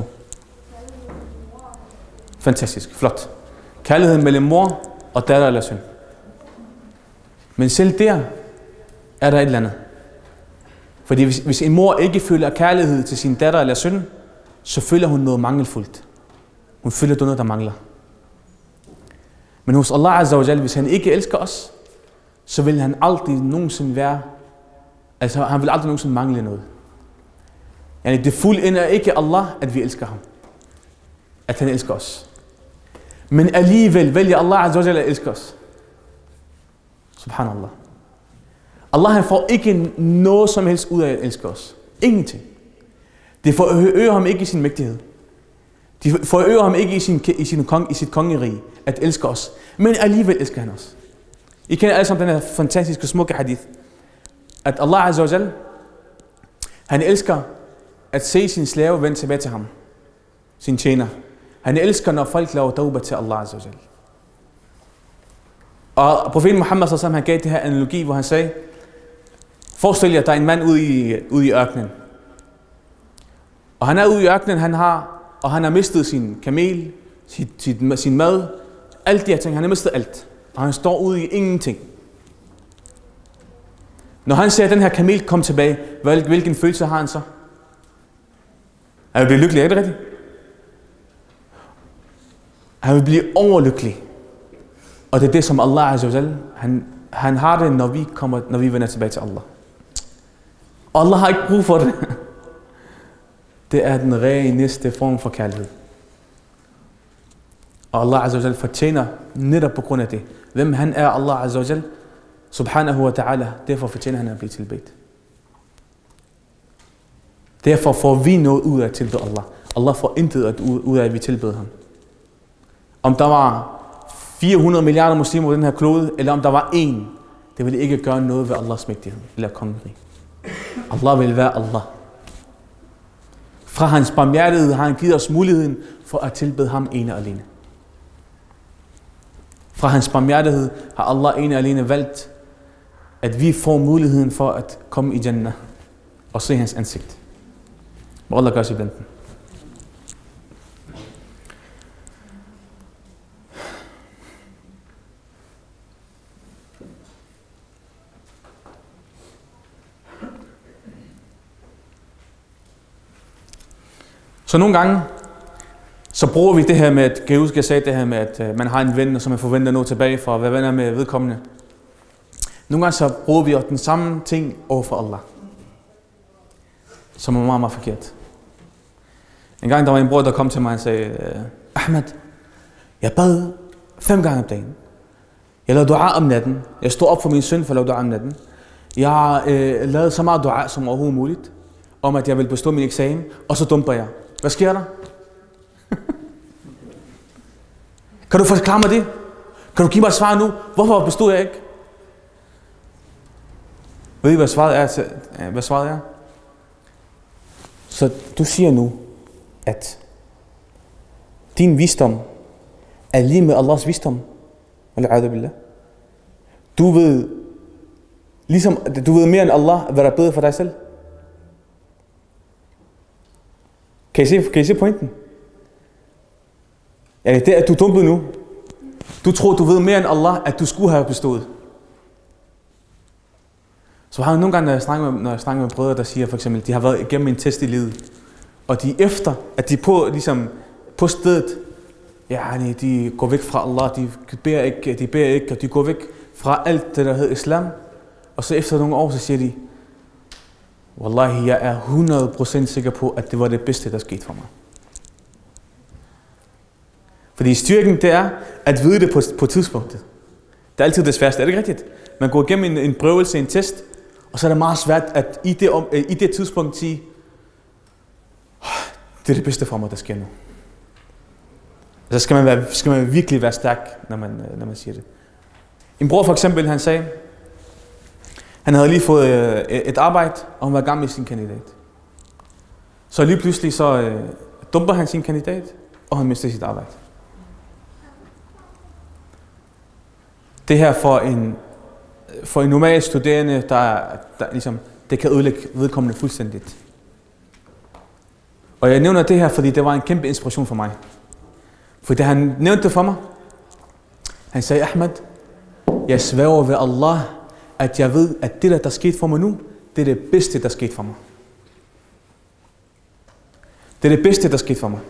Fantastisk, flot. Kærligheden mellem mor og datter eller søn. Men selv der er der et eller andet. Fordi hvis, hvis en mor ikke føler kærlighed til sin datter eller søn, så føler hun noget mangelfuldt. Hun føler noget, der mangler. Men hos Allah Azza wa Jal, hvis han ikke elsker os, så vil han aldrig nogensinde være, altså han vil aldrig nogensinde mangle noget. Yani det fuldender ikke Allah, at vi elsker ham. At han elsker os. Men alligevel vælger Allah Azza wa Jal at elske os. Subhanallah. Allah, han får ikke noget som helst ud af at elske os. Ingenting. Det forøger ham ikke i sin mægtighed. Det forøger ham ikke i, sin, i, sin kong, i sit kongerige at elske os. Men alligevel elsker han os. I kender alle sammen den her fantastiske, smukke hadith. At Allah Azza wa Jal, han elsker at se sin slave vende tilbage til ham. Sin tjener. Han elsker, når folk laver tauba til Allah Azza wa Jal. Og profeten Muhammad sallallahu alaihi wasallam, han gav det her analogi, hvor han sagde, forestil jer, at der er en mand ude i, ude i ørkenen. Og han er ude i ørkenen, han har, og han har mistet sin kamel, sit, sit, sin mad, alt de her ting. Han har mistet alt. Og han står ude i ingenting. Når han ser den her kamel komme tilbage, hvilken følelse har han så? Han vil blive lykkelig, er det rigtigt? Han vil blive overlykkelig. Og det er det, som Allah Azza wa Jal, han, han har det, når vi, kommer, når vi vender tilbage til Allah. Og Allah har ikke brug for det. Det er den reneste form for kærlighed. Og Allah Azza wa Jal fortjener netop på grund af det. Hvem han er, Allah Azza wa Jal, subhanahu wa ta'ala, derfor fortjener han at blive tilbedt. Derfor får vi noget ud af at tilbede Allah. Allah får intet ud af, at vi tilbeder ham. Om der var fire hundrede milliarder muslimer på den her klode, eller om der var en, det ville ikke gøre noget ved Allahs mægtighed eller kongerige. Allah vil være Allah. Fra hans barmhjertighed har han givet os muligheden for at tilbede ham ene og alene. Fra hans barmhjertighed har Allah ene og alene valgt, at vi får muligheden for at komme i Jannah og se hans ansigt. Må Allah gøre sig blandt dem. Så nogle gange, så bruger vi det her med, at kan jeg huske, jeg sagde det her med, at man har en ven, og så man forventer noget tilbage for at være venner med vedkommende. Nogle gange så bruger vi også den samme ting over for Allah, som er meget, meget forkert. En gang der var en bror, der kom til mig og sagde, Ahmed, jeg bad fem gange om dagen. Jeg lavede dua om natten. Jeg stod op for min søn for at lave dua om natten. Jeg øh, lavede så meget dua som overhovedet muligt, om at jeg ville bestå min eksamen, og så dumper jeg. Hvad sker der? Kan du forklare mig det? Kan du give mig et svar nu? Hvorfor bestod jeg ikke? Ved I, hvad svaret er? Hvad svaret er? Så du siger nu, at din visdom er lige med Allahs visdom. Du ved, ligesom, du ved mere end Allah, hvad der er bedre for dig selv. Kan I se, kan I se pointen? Ja, det er, at du er dumpet nu. Du tror, du ved mere end Allah, at du skulle have bestået. Så har jeg nogle gange, når jeg snakker med, når jeg snakker med brødre, der siger for eksempel, de har været igennem en test i livet, og de efter, at de på, ligesom, på stedet, ja, de går væk fra Allah, de beder ikke, de beder ikke, og de går væk fra alt det, der hedder islam, og så efter nogle år, så siger de, Wallahi, jeg er hundrede procent sikker på, at det var det bedste, der skete for mig. Fordi styrken, det er at vide det på, på tidspunktet. Det er altid det sværeste, er det ikke rigtigt? Man går igennem en, en prøvelse, en test, og så er det meget svært at i det, om, i det tidspunkt sige, oh, det er det bedste for mig, der sker nu. Så skal man, være, skal man virkelig være stærk, når man, når man siger det. En bror for eksempel, han sagde, han havde lige fået et arbejde, og han var i gang med sin kandidat. Så lige pludselig så øh, dumper han sin kandidat, og han mister sit arbejde. Det her for en, for en normal studerende, der, der ligesom, det kan ødelægge vedkommende fuldstændigt. Og jeg nævner det her, fordi det var en kæmpe inspiration for mig. For da han nævnte det for mig, han sagde, Ahmed, jeg sværger ved Allah, at jeg ved, at det der, der skete for mig nu, det er det bedste, der skete for mig. Det er det bedste, der skete for mig.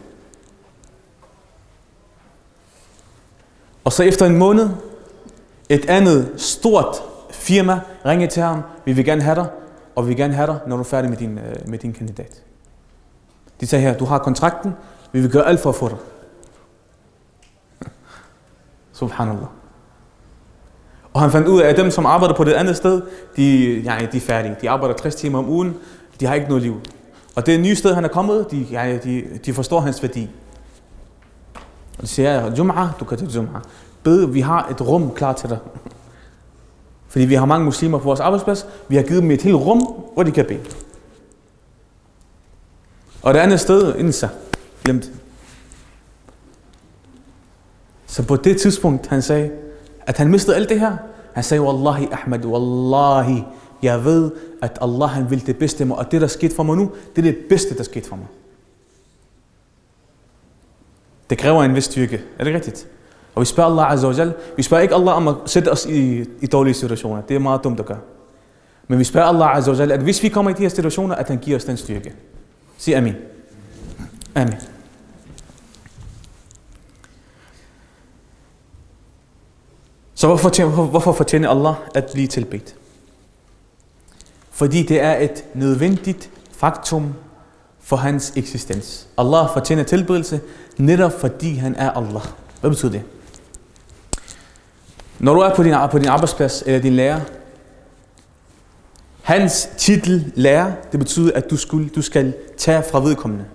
Og så efter en måned, et andet stort firma ringede til ham, vi vil gerne have dig, og vi vil gerne have dig, når du er færdig med din, med din kandidat. De sagde her, du har kontrakten, vi vil gøre alt for at få dig. Subhanallah. Og han fandt ud af, at dem, som arbejder på det andet sted, de, ja, de er færdige. De arbejder tres timer om ugen, de har ikke noget liv. Og det nye sted, han er kommet, de, ja, de, de forstår hans værdi. Og de siger, Jum'ah, du kan til Jum'ah. Bed, vi har et rum klar til dig. Fordi vi har mange muslimer på vores arbejdsplads, vi har givet dem et helt rum, hvor de kan bede. Og det andet sted, Insa, glemt. Så på det tidspunkt, han sagde, at han mistede alt det her. Han sagde, Wallahi Ahmed, Wallahi, jeg ved, at Allah han vil det bedste mig, og det der skete for mig nu, det er det bedste, der skete for mig. Det kræver en vis styrke, er det rigtigt? Og vi spørger Allah Azza wa Jal, vi spørger ikke Allah om at sætte os i, i dårlige situationer, det er meget dumt at gøre. Men vi spørger Allah Azza wa Jal, at hvis vi kommer i de her situationer, at han giver os den styrke. Sig amin. Amin. Så hvorfor fortjener, hvorfor fortjener Allah at blive tilbedt? Fordi det er et nødvendigt faktum for hans eksistens. Allah fortjener tilbedelse netop fordi han er Allah. Hvad betyder det? Når du er på din, på din arbejdsplads eller din lærer, hans titel lærer, det betyder at du skal, du skal tage fra vedkommende.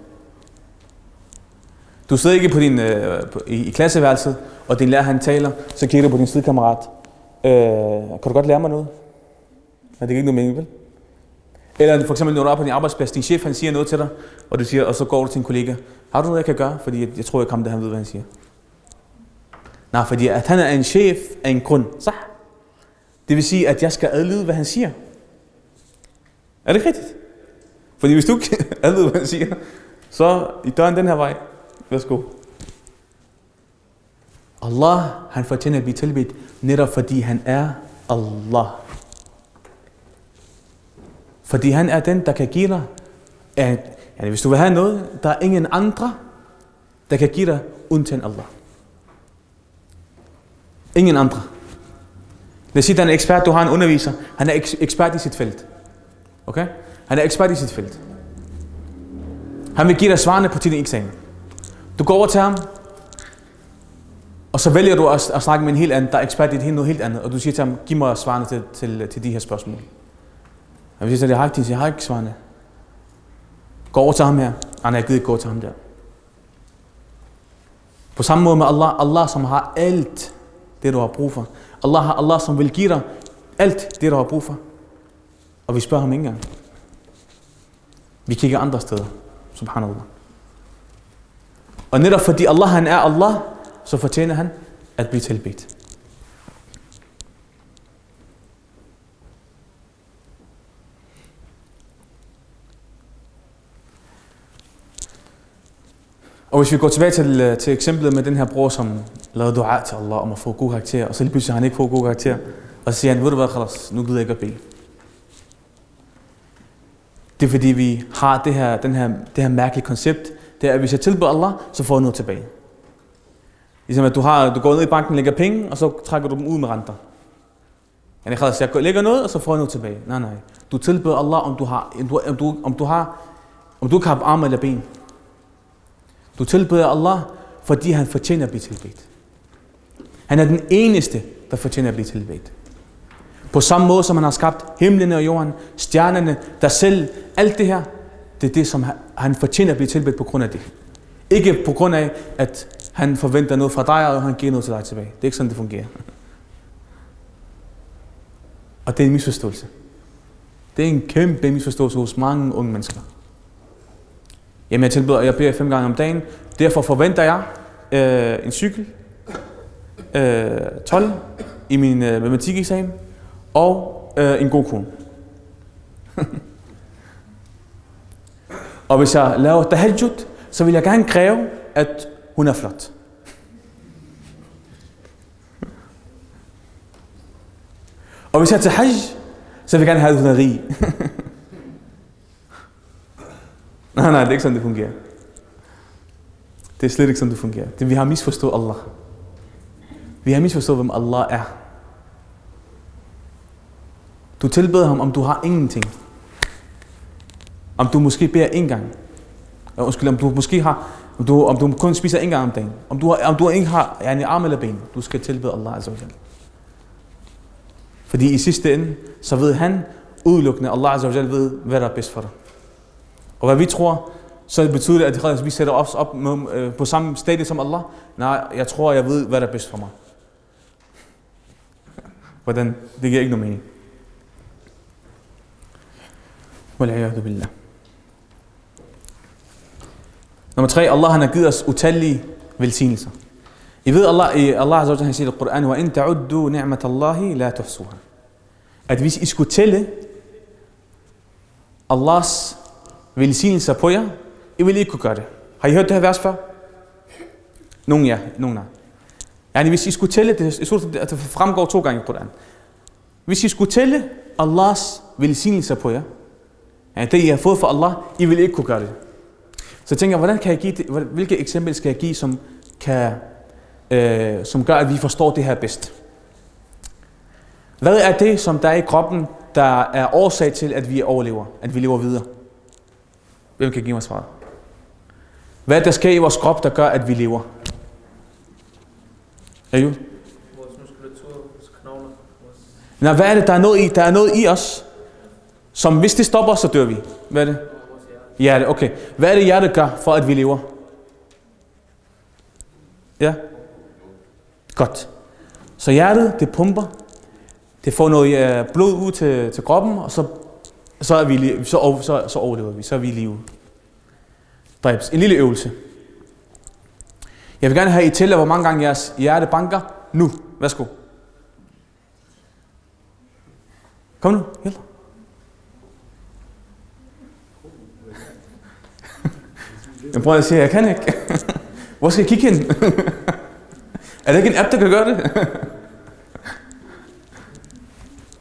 Du sidder ikke på din, øh, på, i, i klasseværelset, og din lærer han taler, så kigger du på din sidekammerat. Øh, kan du godt lære mig noget? Men det er ikke noget mening, vel? Eller for eksempel, når du er på din arbejdsplads, din chef han siger noget til dig, og, du siger, og så går du til en kollega. Har du noget, jeg kan gøre? Fordi jeg, jeg tror, jeg kommer det, han ved, hvad han siger. Nej, fordi at han er en chef af en grund. Så. Det vil sige, at jeg skal adlyde, hvad han siger. Er det ikke rigtigt? Fordi hvis du ikke adlyder, hvad han siger, så i døren den her vej. Værsgo. Allah, han fortjener at blive tilbedt, netop fordi han er Allah. Fordi han er den, der kan give dig Yani, hvis du vil have noget, der er ingen andre, der kan give dig undtagen Allah. Ingen andre. Lad os sige, at der er en ekspert, du har en underviser. Han er eks- ekspert i sit felt. Okay? Han er ekspert i sit felt. Han vil give dig svarene på din eksamen. Du går over til ham, og så vælger du at, at snakke med en helt anden, der er ekspert i det hele noget helt andet, og du siger til ham, giv mig svarene til, til, til de her spørgsmål. Og hvis jeg siger, jeg har ikke, jeg har ikke svarene. Gå over til ham her. Nej, jeg gider ikke gå til ham der. På samme måde med Allah, Allah som har alt det, du har brug for. Allah har Allah, som vil give dig alt det, du har brug for. Og vi spørger ham ikke engang. Vi kigger andre steder. Subhanallah. Og netop fordi Allah han er Allah, så fortjener han at blive tilbedt. Og hvis vi går tilbage til, til eksemplet med den her bror, som lavede dua til Allah om at få gode karakterer, og så lige pludselig har han ikke fået gode karakterer, og så siger han, ved du hvad, khalas, nu gider jeg ikke at bede. Det er fordi vi har det her, den her, det her mærkelige koncept, det er, at hvis jeg tilbeder Allah, så får jeg noget tilbage. Ligesom at du, har, du går ned i banken og lægger penge, og så trækker du dem ud med renter. Yani, khalas, jeg lægger noget, og så får jeg noget tilbage. Nej, nej. Du tilbeder Allah, om du har, om du, om du, om du har, om du ikke har arme eller ben. Du tilbeder Allah, fordi han fortjener at blive tilbedt. Han er den eneste, der fortjener at blive tilbedt. På samme måde, som han har skabt himlene og jorden, stjernerne, dig selv, alt det her, det er det, som han fortjener at blive tilbedt på grund af det. Ikke på grund af, at han forventer noget fra dig, og han giver noget til dig tilbage. Det er ikke sådan, det fungerer. Og det er en misforståelse. Det er en kæmpe misforståelse hos mange unge mennesker. Jamen, jeg tilbyder, jeg beder fem gange om dagen. Derfor forventer jeg øh, en cykel, øh, tolv i min øh, matematikeksamen og øh, en god kone. Og hvis jeg laver tahajjud, så vil jeg gerne kræve, at hun er flot. Og hvis jeg er til hajj, så vil jeg gerne have, at hun er rig. Nej, nej, det er ikke sådan, det fungerer. Det er slet ikke sådan, det fungerer. Det, vi har misforstået Allah. Vi har misforstået, hvem Allah er. Du tilbeder ham, om du har ingenting. Om du måske beder en gang. Undskyld, om du måske har, om du, om du kun spiser en gang om dagen. Om du, om du ikke har ja, en arm eller ben. Du skal tilbede Allah azza wa jalla. Fordi i sidste ende, så ved han udelukkende, Allah azza wa jalla ved, hvad der er bedst for dig. Og hvad vi tror, så betyder det, at vi sætter os op på samme stadie som Allah. Nej, jeg tror, jeg ved, hvad der er bedst for mig. Hvordan? Det giver ikke nogen mening. Wal'iyadu billah. Nummer tre, Allah han har givet os utallige velsignelser. I ved, Allah, i Allah azza wa jalla, han siger i Koran, wa in ta'uddu ni'matallahi la tuhsuha. At hvis I skulle tælle Allahs velsignelser på jer, I vil ikke kunne gøre det. Har I hørt det her vers før? Nogle ja, nogle nej. Yani, hvis I skulle tælle, det fremgår to gange i Koran. Hvis I skulle tælle Allahs velsignelser på jer, yani det I har fået fra Allah, I vil ikke kunne gøre det. Så jeg tænker, hvordan kan jeg give det, hvilke eksempel skal jeg give, som, kan, øh, som gør, at vi forstår det her bedst? Hvad er det, som der er i kroppen, der er årsag til, at vi overlever, at vi lever videre? Hvem kan give mig svaret? Hvad er der sker i vores krop, der gør, at vi lever? Er jo? Vores muskulatur, vores knogler. Nej, hvad er det, der er noget i? Der er noget i os, som hvis det stopper, så dør vi. Hvad er det? Hjerte, okay. Hvad er det, hjertet gør, for at vi lever? Ja? Godt. Så hjertet, det pumper. Det får noget blod ud til, til kroppen, og så, så, er vi, så, så, så overlever vi. Så er vi i live. Dræbs. En lille øvelse. Jeg vil gerne have I tæller, hvor mange gange jeres hjerte banker. Nu. Værsgo. Kom nu. Hjælp. Jeg prøver at sige, jeg kan ikke. Hvor skal jeg kigge hen? Er der ikke en app, der kan gøre det?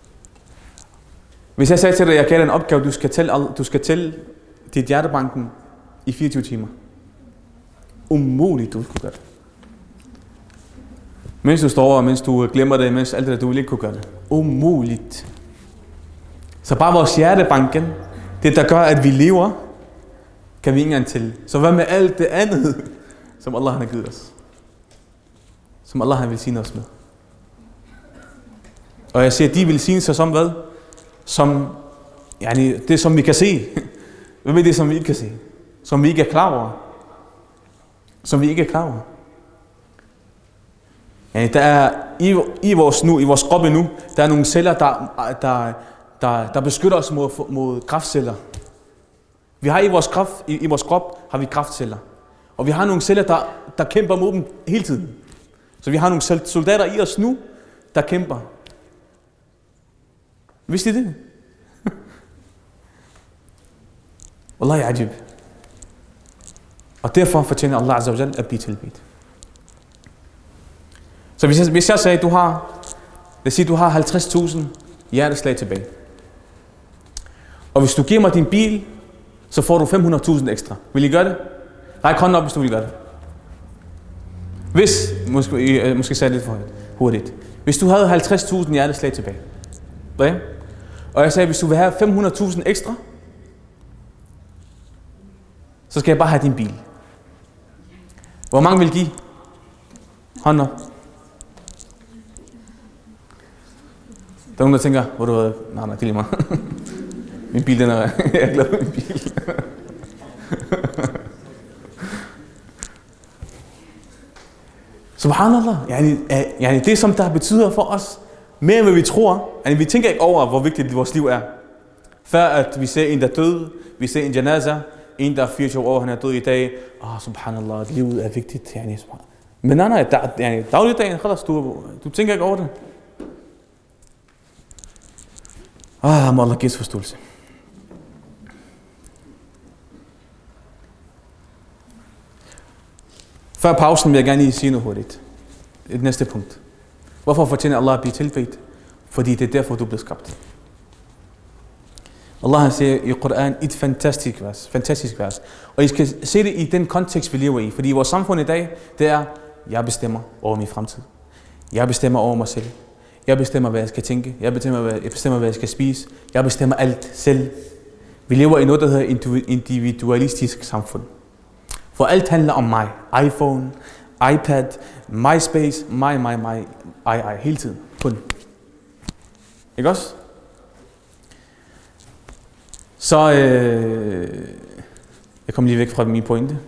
Hvis jeg sagde til dig, at jeg gav dig en opgave, du skal tælle, du skal tælle dit hjertebanken i fireogtyve timer. Umuligt, du kunne gøre det. Mens du står over, mens du glemmer det, mens alt det, du vil ikke kunne gøre det. Umuligt. Så bare vores hjertebanken, det der gør, at vi lever, kan vi ikke engang til. Så hvad med alt det andet, som Allah har givet os? Som Allah har velsignet os med. Og jeg siger, de velsignelser som hvad? Som, yani, det som vi kan se. Hvad er det, som vi ikke kan se? Som vi ikke er klar over. Som vi ikke er klar over. Yani, der er i, i vores nu, i vores kroppe nu, der er nogle celler, der, der, der, der beskytter os mod, mod kræftceller. Vi har i vores, kraft, i, i vores krop har vi kræftceller. Og vi har nogle celler, der, der kæmper mod dem hele tiden. Så vi har nogle soldater i os nu, der kæmper. Vidste I det? Wallahi ajib. Og derfor fortjener Allah Azza wa Jal at blive tilbedt. Så hvis jeg, hvis jeg sagde, du har, lad os sige, du har halvtreds tusind hjerteslag tilbage. Og hvis du giver mig din bil, så får du fem hundrede tusind ekstra. Vil I gøre det? Ræk hånden op, hvis du vil gøre det. Hvis, måske, måske sagde det lidt for hurtigt. Hvis du havde halvtreds tusind hjerteslag tilbage. Okay? Og jeg sagde, hvis du vil have fem hundrede tusind ekstra, så skal jeg bare have din bil. Hvor mange vil give? Hånden op. Der er nogen, der tænker, hvor du ved, nej, nej, det er lige mig. Min bil, den er, jeg er glad for min bil. Subhanallah. Yani, yani det, som der betyder for os, mere end hvad vi tror. Yani, vi tænker ikke over, hvor vigtigt vores liv er. Før at vi ser en, der død, vi ser en janaza, en, der er fireogtyve år, han er død i dag. Åh, oh, subhanallah, livet er vigtigt. Yani, men nej, nej, der, yani, dagligdagen, du, du tænker ikke over det. Ah, må Allah gives forståelse. Før pausen vil jeg gerne lige sige noget hurtigt. Et næste punkt. Hvorfor fortjener Allah at blive tilbedt? Fordi det er derfor, du blev skabt. Allah siger i Koran et fantastisk vers. Fantastisk vers. Og I skal se det i den kontekst, vi lever i. Fordi vores samfund i dag, det er, jeg bestemmer over min fremtid. Jeg bestemmer over mig selv. Jeg bestemmer, hvad jeg skal tænke. Jeg bestemmer, hvad jeg, bestemmer, hvad jeg skal spise. Jeg bestemmer alt selv. Vi lever i noget, der hedder individualistisk samfund. For alt handler om mig. iPhone, iPad, MySpace, mig, mig, mig, ej, ej, hele tiden. Kun. Ikke også? Så, øh, jeg kom lige væk fra min pointe.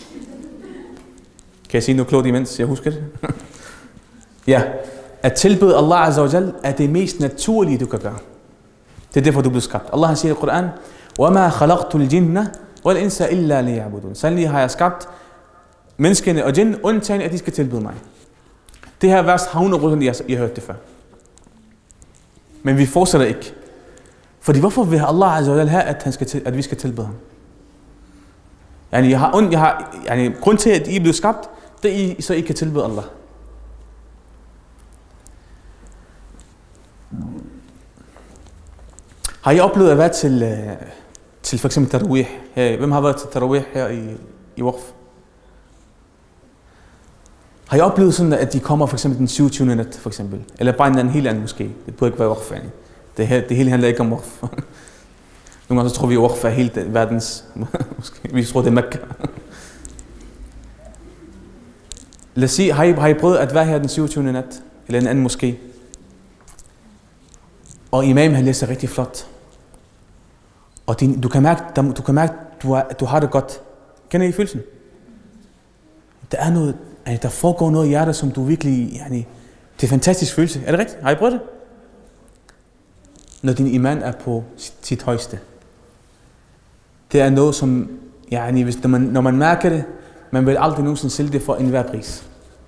Kan jeg sige noget klogt imens jeg husker det? Ja, at tilbede Allah Azza wa Jal er det mest naturlige, du kan gøre. Det er derfor, du blev skabt. Allah siger i Koran, وَمَا خَلَقْتُ الْجِنَّ وَالْإِنسَ إِلَّا لِيَعْبُدُونَ. Sandelig har jeg skabt menneskene og jinn, undtagen at de skal tilbede mig. Det her vers har hundrede procent, I har hørt det før. Men vi fortsætter ikke. Fordi hvorfor vil Allah Azza wa Jal have, at, han skal til, at vi skal tilbede ham? Yani, jeg har, jeg har, yani, grund til, at I er blevet skabt, det er I, så I kan tilbede Allah. Har I oplevet at være til, til for eksempel tarawih? Hvem har været til tarawih her i, i Waqf? Har I oplevet sådan, at de kommer for eksempel den syvogtyvende nat, for eksempel? Eller bare en anden helt anden måske? Det burde ikke være Waqf. Det, her, det hele handler ikke om Waqf. Nogle gange så tror vi, at Waqf er helt verdens... vi tror, det er Mekka. Lad os sige, har I, har I prøvet at være her den syvogtyvende nat? Eller en anden moské? Og imam, han læser rigtig flot. Og din, du kan mærke, du, kan mærke du, har, du har det godt. Kender I følelsen? Der er noget, der foregår noget i hjertet, som du virkelig... Yani, det er en fantastisk følelse. Er det rigtigt? Har I prøvet det? Når din iman er på sit, sit højeste. Det er noget, som... Yani, hvis, når, man, når man mærker det, man vil aldrig nogensinde sælge det for enhver pris.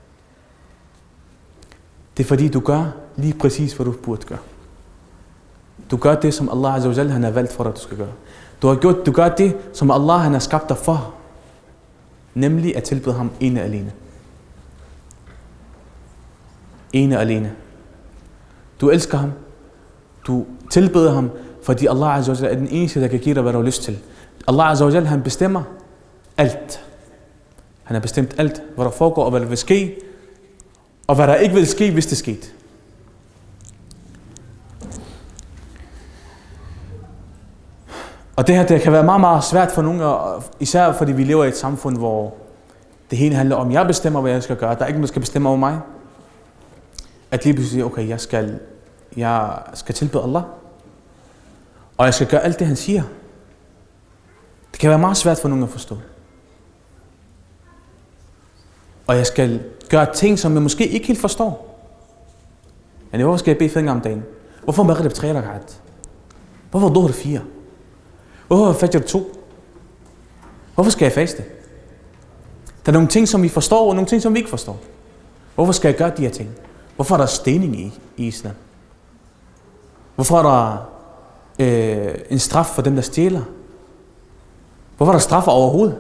Det er fordi, du gør lige præcis, hvad du burde gøre. Du gør det, som Allah Azza wa Jal han har valgt for dig, du skal gøre. Du, har gjort, du gør det, som Allah han har skabt dig for. Nemlig at tilbede ham ene alene. Ene alene. Du elsker ham. Du tilbeder ham, fordi Allah Azza wa Jal er den eneste, der kan give dig, hvad du har lyst til. Allah Azza wa Jal han bestemmer, alt. Han har bestemt alt, hvad der foregår og hvad der vil ske, og hvad der ikke vil ske, hvis det skete. Og det her, det kan være meget, meget svært for nogle, især fordi vi lever i et samfund, hvor det hele handler om, jeg bestemmer, hvad jeg skal gøre. Der er ikke nogen, der skal bestemme over mig. At lige pludselig sige, okay, jeg skal, jeg skal tilbede Allah, og jeg skal gøre alt det, han siger. Det kan være meget svært for nogen at forstå. Og jeg skal gøre ting, som jeg måske ikke helt forstår. Men hvorfor skal jeg bede fem gange om dagen? Hvorfor maghrib tre rakat? Hvorfor dhuhr fire? Hvorfor fajr to? Hvorfor skal jeg faste? Der er nogle ting, som vi forstår, og nogle ting, som vi ikke forstår. Hvorfor skal jeg gøre de her ting? Hvorfor er der stening i, i islam? Hvorfor er der øh, en straf for dem, der stjæler? Hvorfor er der straffer overhovedet?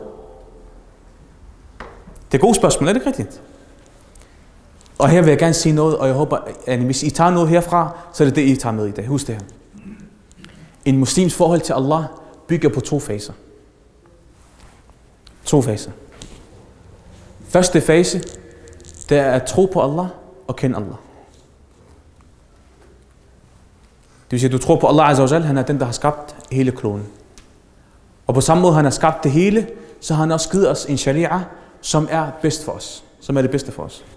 Det er gode spørgsmål, er det ikke rigtigt? Og her vil jeg gerne sige noget, og jeg håber, at hvis I tager noget herfra, så er det det, I tager med i dag. Husk det her. En muslims forhold til Allah bygger på to faser. To faser. Første fase, det er at tro på Allah og kende Allah. Det vil sige, at du tror på Allah Azza wa Jal, han er den, der har skabt hele kloden. Og på samme måde, han har skabt det hele, så har han også givet os en sharia, som er bedst for os. Som er det bedste for os.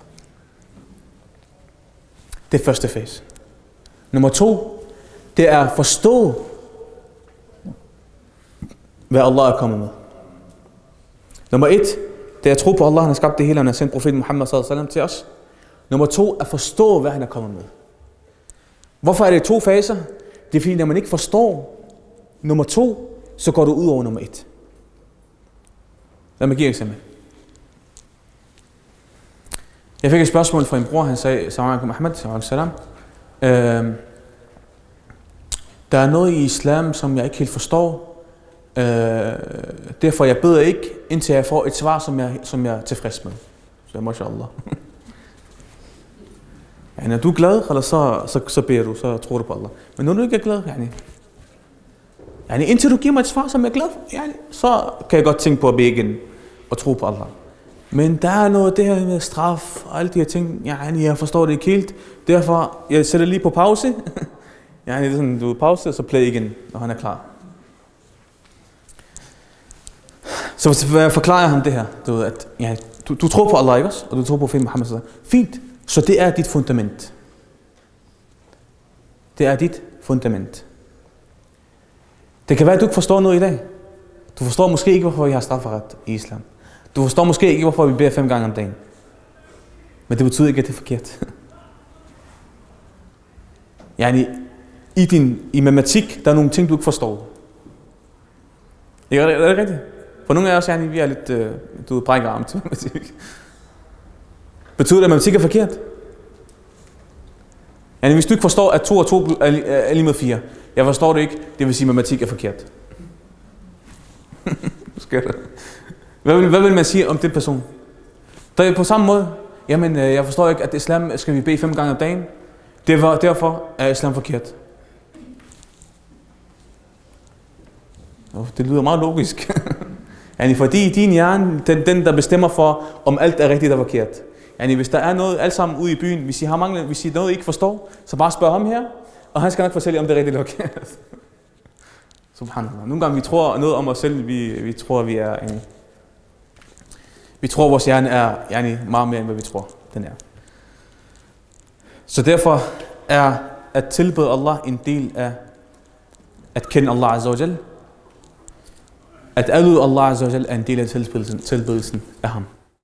Det er første fase. Nummer to, det er at forstå, hvad Allah er kommet med. Nummer et, det er at tro på Allah, han har skabt det hele, han har sendt profeten Muhammad sallallahu alaihi wasallam til os. Nummer to, at forstå, hvad han er kommet med. Hvorfor er det to faser? Det er fordi, når man ikke forstår nummer to, så går du ud over nummer et. Lad mig give et eksempel. Jeg fik et spørgsmål fra en bror, han sagde, Salam alaikum Ahmed, salam salam. Øh, der er noget i islam, som jeg ikke helt forstår. Øh, derfor jeg beder ikke, indtil jeg får et svar, som jeg, som jeg er tilfreds med. Så jeg, mashallah. Ja, når du er glad, eller så, så, så beder du, så tror du på Allah. Men når du ikke er glad, yani, yani, indtil du giver mig et svar, som jeg er glad for, yani, så kan jeg godt tænke på at bede igen og tro på Allah. Men der er noget det her med straf og alle de her ting, yani, jeg forstår det ikke helt. Derfor, jeg sætter lige på pause. Yani, det er sådan, du pause, og så play igen, når han er klar. Så forklarer jeg ham det her, du ved, at ja, du, du tror på Allah, ikke også? Og du tror på profeten Muhammad. Fint, så det er dit fundament. Det er dit fundament. Det kan være, at du ikke forstår noget i dag. Du forstår måske ikke, hvorfor vi har strafferet i islam. Du forstår måske ikke, hvorfor vi beder fem gange om dagen. Men det betyder ikke, at det er forkert. Yani, i, din, i matematik, der er nogle ting, du ikke forstår. Ikke, er det rigtigt? For nogle af os, yani, vi er lidt, øh, du brækker arm til matematik. Betyder det, at matematik er forkert? Yani, hvis du ikke forstår, at to og to er, er lige med fire. Jeg forstår det ikke, det vil sige, at matematik er forkert. Hvad vil, hvad vil man sige om den person? Der er på samme måde. Jamen, øh, jeg forstår ikke, at islam skal vi bede fem gange om dagen. Derfor, derfor er islam forkert. Det lyder meget logisk. Yani, fordi din hjerne, den, den der bestemmer for, om alt er rigtigt og forkert. Yani, hvis der er noget alt sammen ude i byen, hvis I har manglet, hvis I noget I ikke forstår, så bare spørg ham her, og han skal nok fortælle, om det er rigtigt eller forkert. Subhanallah. Nogle gange vi tror noget om os selv, vi, vi tror vi er en, vi tror vores hjerne er yani, meget mere end hvad vi tror den er. Så derfor er at tilbede Allah en del af at kende Allah Azza wa Jal. At adlyde Allah Azza wa Jal er en del af tilbedelsen af ham.